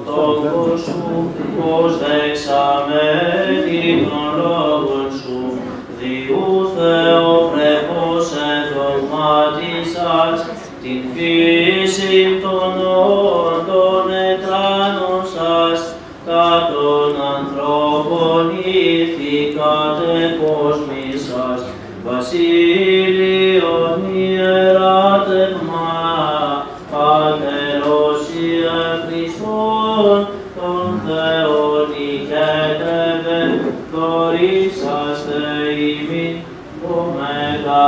λόγο σου, πως δεξαμένη των λόγων σου, διού Θεοπρέπος εδογμάτισας, την φύση των όντων ετράνωσας, τα των ανθρώπων ηθικάτε κοσμήσας, βασίλειον ιεράτευμα, Πατερός Ιε Χριστόν, τον Θεόν ηγέτευε, δωρήσαστε ημίν, ωμέγα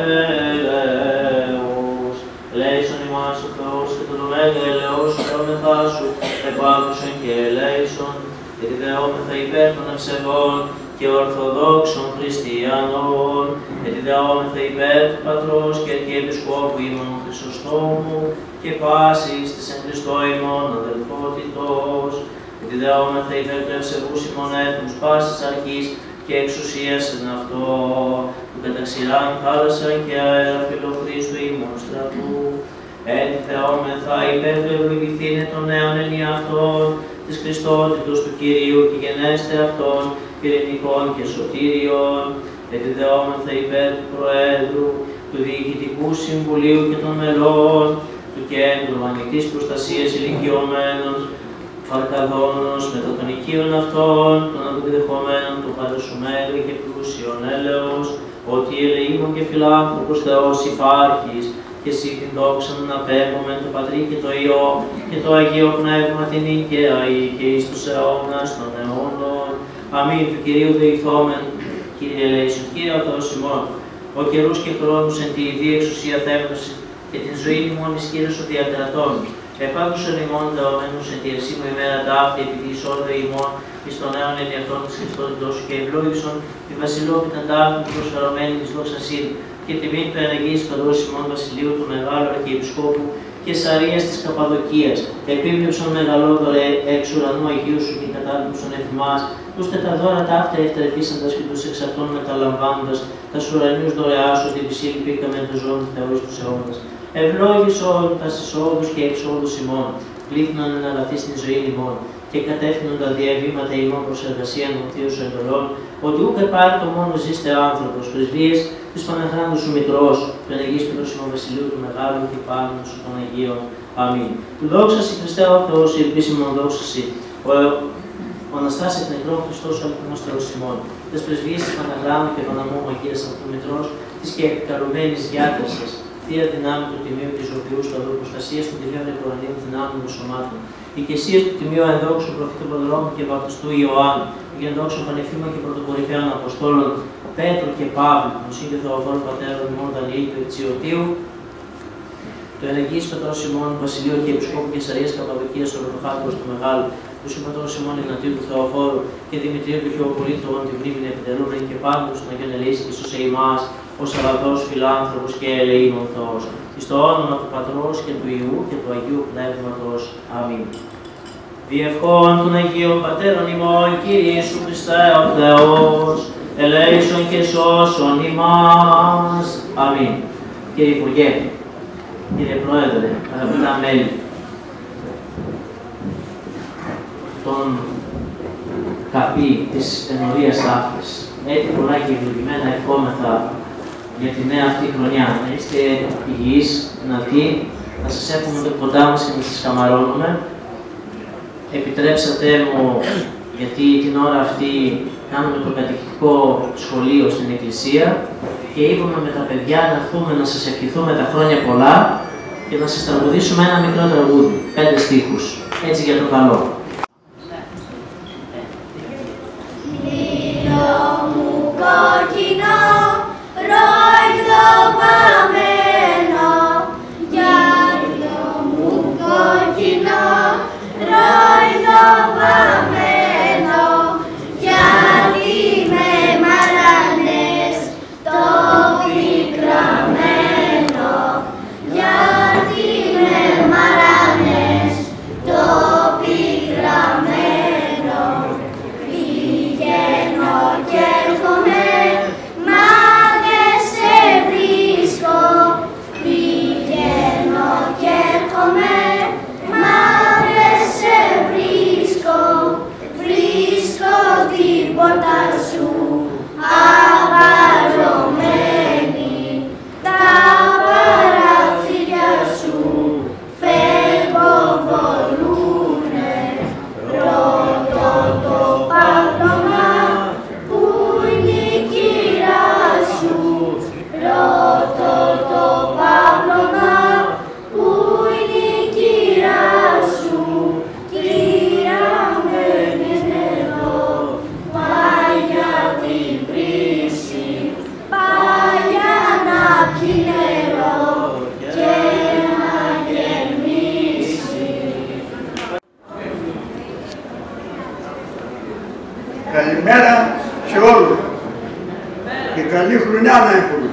έλεος. Λέησον ημάς ο Θεός και τον ωμέγα έλεος, θεόμεθά σου, επάκουσον και ελέησον, γιατί δεόμεθα υπέρ των ευσεβών και ορθοδόξων χριστιανών, γιατί δεόμεθα υπέρ του Πατρός και Αρχιεπισκόπου ημών Χρυσοστόμου και πάσης της εν Χριστώ ημών αδελφότητος, γιατί δεόμεθα υπέρ του ευσεβούς ημών έθνους πάσης αρχής και εξουσίας εν αυτό, που καταξηράν θάλασσαν και αέρα φιλοχρίστου ημών στρατού. Έτσι θεόμεθα υπέρ του ευλογηθήνε των νέων ενιαυτών, της Χριστότητος του Κυρίου και γενέστε αυτών ειρηνικών και σωτήριων, γιατί δεόμεθα υπέρ του Προέδρου, του Διοικητικού Συμβουλίου και των μελών, του Κέντρου Ανοιχτής Προστασίας Ηλικιωμένων, Φαρκαδόνος, μετά των οικείων αυτών, των αποδεχομένων του παρασουμένου και πλούσιον έλεος, ότι ελεήμων και φιλάνθρωπος Θεός υπάρχεις, και εσύ την δόξα να απέμπομεν το Πατρί και το Υιό και το Αγίο Πνεύμα την νίκαια ή και εις τους αιώνας των αιώνων. Αμήν. Του Κυρίου δεηθόμεν, Κύριε ελέησον, Κύριε ο Θεός ημών, ο καιρούς και χρόνους εν τη ιδία εξουσία θέμνωση και την ζωή ημών εις Κύριος ο διακρατών. Επάκουσον ημών δεομένους εν τη ερσίμου ημέρα ταύτη επειδή εισόρδε ημών εις των νέων ενιαυτών της Χριστότητος σου και ευλόγησον τη βασιλόπιταν ταύτη προσφερωμένη της δόξας ήλ και τιμήν του ενεργής Πατρός ημών Βασιλείου του Μεγάλου Αρχιεπισκόπου και Σαρίας της Καπαδοκίας. Επίβλεψον μεγαλόδωρε εξ ουρανού Αγίου σου και κατάληψον εφημάς, τους τεταδώρα ταύτα ευτρεφήσαντας και τους εξ αυτών μεταλαμβάνοντας, τα ουρανίους δωρεάς σου την ψήλη πήκαμε του ζώων Θεού εις τους αιώνας. Ευλόγησον τα εισόδους και εξόδους ημών, πλήθυνον εν αγαθή στην ζωή ημών, και κατεύθυνον τα διαβήματα ημών προς εργασία των θείων σου εντολών, ότι ούκ επάρτο μόνο ζήστε άνθρωπος, πρεσβείες της Παναχράντου σου Μητρός, του ενεργής Πατρός ημών Βασιλείου του Μεγάλου και πάνω σου των Αγίων. Αμήν. Του δόξα σοι Χριστέ ο Θεός, η επίσημον δόξα σοι, ο Αναστάς εκ νεκρών Χριστός ο αληθινός Θεός ημών, τις πρεσβείες της Παναχράντου και Παναμού Αγίας αυτού Μητρός, της και καλουμένης διάτασης, θεία δυνάμει του Τιμίου της Οποιού του Αδού Προστασίας των Τιμίων Εκορανίων δυνάμεων των Σωμάτων. Οικεσίες του Τιμίου ενδόξου προφήτου Ποδρόμου και βαπτιστού Ιωάννου, και ενδόξου πανεφήμων και πρωτοπορυφαίων Αποστόλων Πέτρου και Παύλου, του Σύγκε Θεοφόρου Πατέρων ημών Δανιήλ του Ετσιωτίου, του ενεργής Πατρός ημών Βασιλείου και Επισκόπου και Σαρίας Καπαδοκίας Ορθοφάτορος του Μεγάλου, του Συμπατρός ημών Ιγνατίου του Θεοφόρου και Δημητρίου του Χεοπολίτου την μνήμη επιτελούμενη και πάντων στον Αγίον Ελεής και στους Εημάς, ο Σαββατός φιλάνθρωπος και ελεήμων Θεός, εις το όνομα του Πατρός και του Υιού και του Αγίου Πνεύματος. Αμήν. Διευχών των Αγίων Πατέρων ημών, Κύριε Ιησού Χριστέ ο Θεός, ελέησον και σώσον ημάς. Αμήν. Κύριε Υπουργέ, κύριε Πρόεδρε, αγαπητά μέλη, τον καπί της ενορίας αυτής, έτσι πολλά και ευλογημένα ευχόμεθα για τη νέα αυτή χρονιά. Να είστε υγιείς, δυνατοί, να σας έχουμε κοντά μας και να σας καμαρώνουμε. Επιτρέψατε μου, γιατί την ώρα αυτή κάνουμε το κατηχητικό σχολείο στην Εκκλησία και είπαμε με τα παιδιά να έρθουμε να σας ευχηθούμε τα χρόνια πολλά και να σας τραγουδήσουμε ένα μικρό τραγούδι, 5 στίχους, έτσι για το καλό. Κόκκινο, ρόιδο βαμμένο, γυάλιο μου κόκκινο, ρόιδο βαμμένο, γιατί με μαρανές το πικραμένο, γιατί με μαρανές το πικραμένο. Καλημέρα σε όλους και καλή χρονιά να έχουμε.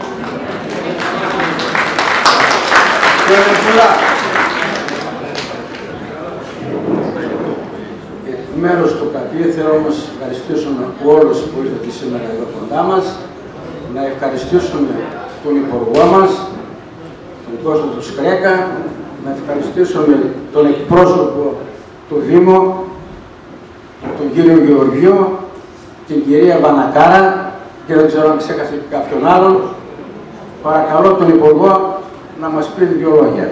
Εκ μέρους του ΚΑΠΗ θέλω να σας ευχαριστήσουμε όλους που ήρθατε σήμερα εδώ κοντά μας, να ευχαριστήσουμε τον Υπουργό μας, τον Κώστα του Σκρέκα, να ευχαριστήσουμε τον εκπρόσωπο του Δήμου, τον κύριο Γεωργίου, την κυρία Βανακάρα και δεν ξέρω αν ξέχασε και κάποιον άλλον. Παρακαλώ τον Υπουργό να μας πει δύο λόγια.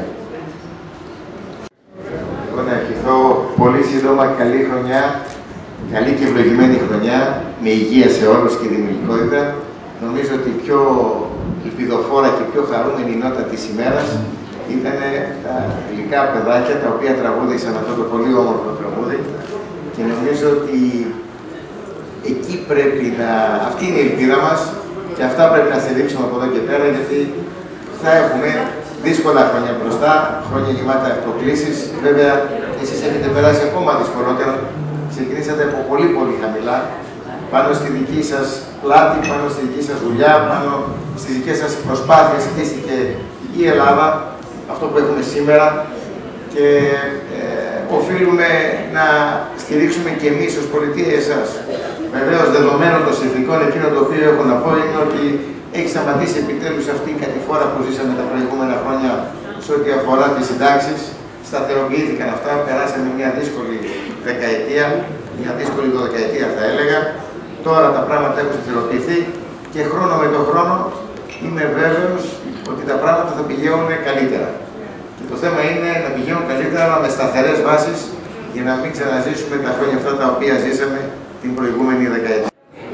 Εγώ να ευχηθώ πολύ σύντομα καλή χρονιά, καλή και ευλογημένη χρονιά, με υγεία σε όλους και δημιουργικότητα. Νομίζω ότι η πιο ελπιδοφόρα και πιο χαρούμενη νότα της ημέρας ήταν τα γλυκά παιδάκια τα οποία τραγούδησαν αυτό το πολύ όμορφο τραγούδι και νομίζω ότι εκεί πρέπει να... αυτή είναι η ελπίδα μας και αυτά πρέπει να στηρίξουμε από εδώ και πέρα, γιατί θα έχουμε δύσκολα χρόνια μπροστά, χρόνια γεμάτα προκλήσεις. Βέβαια, εσείς έχετε περάσει ακόμα δυσκολότερα. Ξεκινήσατε από πολύ χαμηλά, πάνω στη δική σας πλάτη, πάνω στη δική σας δουλειά, πάνω στις δικές σας προσπάθειες χτίστηκε η Ελλάδα, αυτό που έχουμε σήμερα, και οφείλουμε να στηρίξουμε και εμείς ως πολιτεία εσάς. Βεβαίως, δεδομένων των συνθηκών, εκείνο το οποίο έχω να πω είναι ότι έχει σταματήσει επιτέλους αυτή η κατηφόρα που ζήσαμε τα προηγούμενα χρόνια σε ό,τι αφορά τις συντάξεις. Σταθεροποιήθηκαν αυτά, περάσαμε μια δύσκολη δεκαετία, μια δύσκολη 12ετία θα έλεγα. Τώρα τα πράγματα έχουν σταθεροποιηθεί και χρόνο με τον χρόνο είμαι βέβαιος ότι τα πράγματα θα πηγαίνουν καλύτερα. Και το θέμα είναι να πηγαίνουν καλύτερα, αλλά με σταθερές βάσεις, για να μην ξαναζήσουμε τα χρόνια αυτά τα οποία ζήσαμε την προηγούμενη δεκαετία.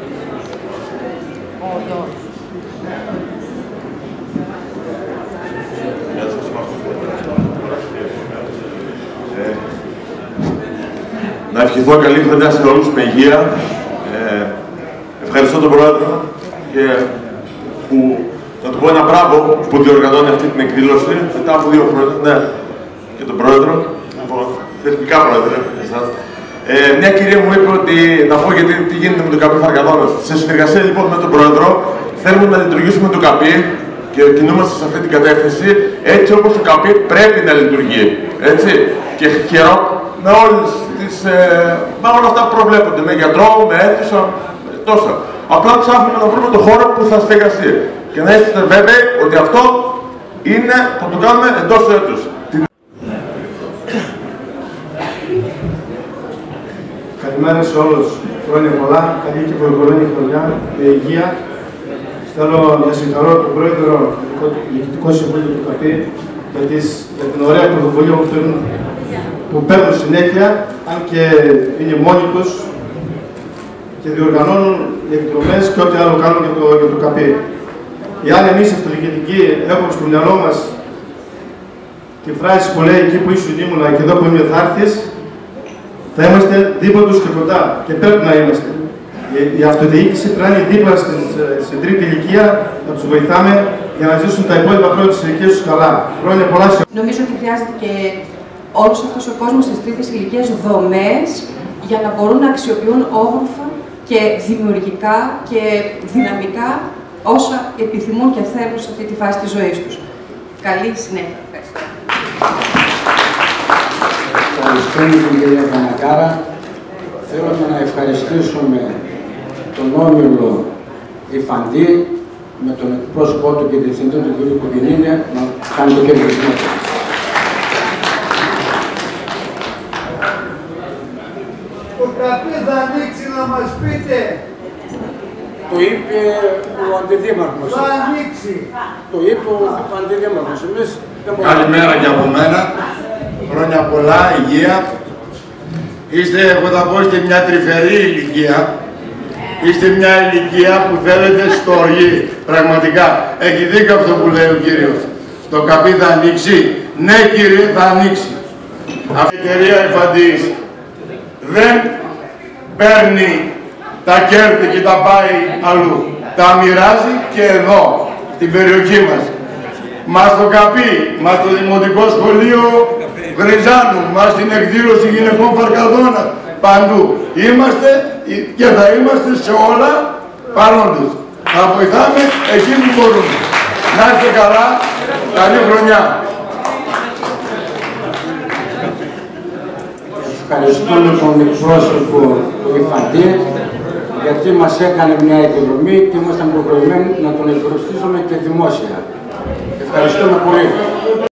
Να ευχηθώ καλή χρονιά σε όλους με υγεία. Ευχαριστώ τον Πρόεδρο και να του πω ένα μπράβο που διοργανώνει αυτή την εκδήλωση μετά από 2 χρόνια. Ναι, και τον Πρόεδρο, θεσμικά Πρόεδρε, εσάς. Μια κυρία μου είπε ότι να πω γιατί τι γίνεται με το ΚΑΠΗ Φαρκαδόνας. Σε συνεργασία λοιπόν με τον Πρόεδρο θέλουμε να λειτουργήσουμε το ΚΑΠΗ και κινούμαστε σε αυτή την κατεύθυνση έτσι όπως το ΚΑΠΗ πρέπει να λειτουργεί. Έτσι. Και με όλες με όλα αυτά που προβλέπονται, με γιατρό, με αίθουσα, τόσα. Απλά ψάχνουμε να βρούμε τον χώρο που θα στεγαστεί. Και να είστε βέβαιοι ότι αυτό είναι, θα το κάνουμε εντός του έτους. Καλημέρα σε όλους. Χρόνια πολλά, καλή και προηγούμενη χρονιά, με υγεία. Θέλω να συγχαρώ τον Πρόεδρο, το Διοικητικό Συμβούλιο του ΚΑΠΗ, για την ωραία πρωτοβουλία που παίρνουν συνέχεια, αν και είναι μόνοι τους και διοργανώνουν εκδρομές και ό,τι άλλο κάνουν για το ΚΑΠΗ. Εάν εμείς αυτοδιοικητικοί έχουμε στο μυαλό μας τη φράση που λέει εκεί που ήσουν ήμουνα και εδώ που είμαι θα έρθεις, θα είμαστε δίπλα τους και κοντά και πρέπει να είμαστε. Η αυτοδιοίκηση πρέπει να είναι δίπλα στην τρίτη ηλικία, να τους βοηθάμε για να ζήσουν τα υπόλοιπα χρόνια της ηλικίας τους καλά. Χρόνια πολλά σε... Νομίζω ότι χρειάζεται και όλος αυτός ο κόσμος της τρίτης ηλικίας δομές για να μπορούν να αξιοποιούν όμορφα και δημιουργικά και δυναμικά όσα επιθυμούν και θέλουν σε αυτή τη φάση της ζωής τους. Καλή συνέχεια. Ευχαριστώ. Ευχαριστούμε την κυρία Βανακάρα. Θέλουμε να ευχαριστήσουμε τον Όμιλο Ιφαντή με τον εκπρόσωπό του και διευθυντή του κ. Κουκκινίδη να κάνει το κερδισμό του. Το ΚΑΠΗ θα ανοίξει να μας πείτε. Το είπε ο Αντιδήμαρχος. Θα ανοίξει. Το είπε ο Αντιδήμαρχος. Καλημέρα και από μένα. Χρόνια πολλά, υγεία. Είστε, εγώ θα πω, είστε μια τρυφερή ηλικία. Είστε μια ηλικία που θέλετε στοργή. Πραγματικά. Έχει δίκιο αυτό που λέει ο κύριος. Το ΚΑΠΗ θα ανοίξει. Ναι κύριε, θα ανοίξει. Αυτή η εταιρεία Ιφαντής δεν παίρνει τα κέρδη και τα πάει αλλού. Τα μοιράζει και εδώ, στην περιοχή μας. Μας το ΚΑΠΗ, μας το Δημοτικό Σχολείο Γριζάνου, μας την εκδήλωση γυναικών Φαρκαδόνα, παντού. Είμαστε και θα είμαστε σε όλα παρόντες. Θα βοηθάμε εκεί που μπορούμε. Να είστε καλά, καλή χρονιά. Ευχαριστούμε τον εκπρόσωπο του ΙΦΑΝΤΗ γιατί μας έκανε μια εκδρομή και ήμασταν υποχρεωμένοι να τον ευχαριστήσουμε και δημόσια. Ευχαριστούμε πολύ.